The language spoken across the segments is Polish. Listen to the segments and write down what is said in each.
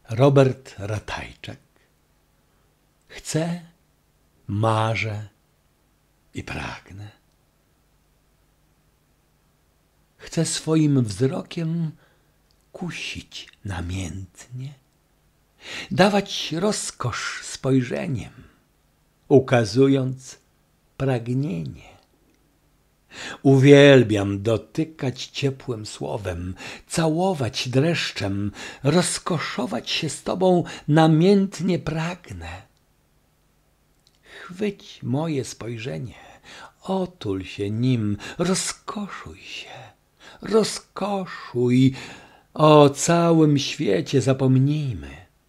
Robert Ratajczak. Chcę, marzę i pragnę. Chcę swoim wzrokiem kusić namiętnie, dawać rozkosz spojrzeniem, ukazując pragnienie. Uwielbiam dotykać ciepłym słowem, całować dreszczem, rozkoszować się z Tobą namiętnie pragnę. Chwyć moje spojrzenie, otul się nim, rozkoszuj się, rozkoszuj, o całym świecie zapomnijmy.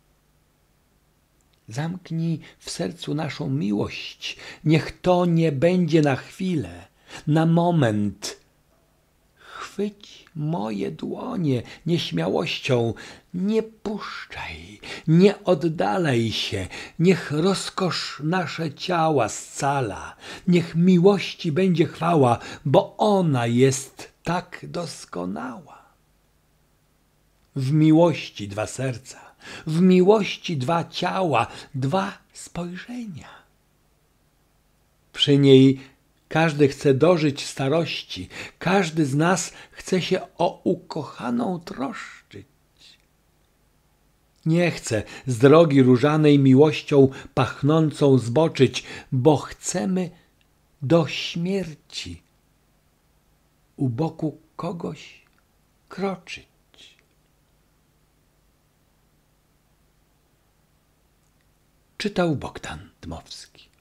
Zamknij w sercu naszą miłość, niech to nie będzie na chwilę, na moment. Chwyć moje dłonie nieśmiałością, nie puszczaj, nie oddalaj się, niech rozkosz nasze ciała scala, niech miłości będzie chwała, bo ona jest tak doskonała. W miłości dwa serca, w miłości dwa ciała, dwa spojrzenia. Przy niej każdy chce dożyć starości, każdy z nas chce się o ukochaną troszczyć. Nie chcę z drogi różanej miłością pachnącą zboczyć, bo chcemy do śmierci u boku kogoś kroczyć. Czytał Bogdan Dmowski.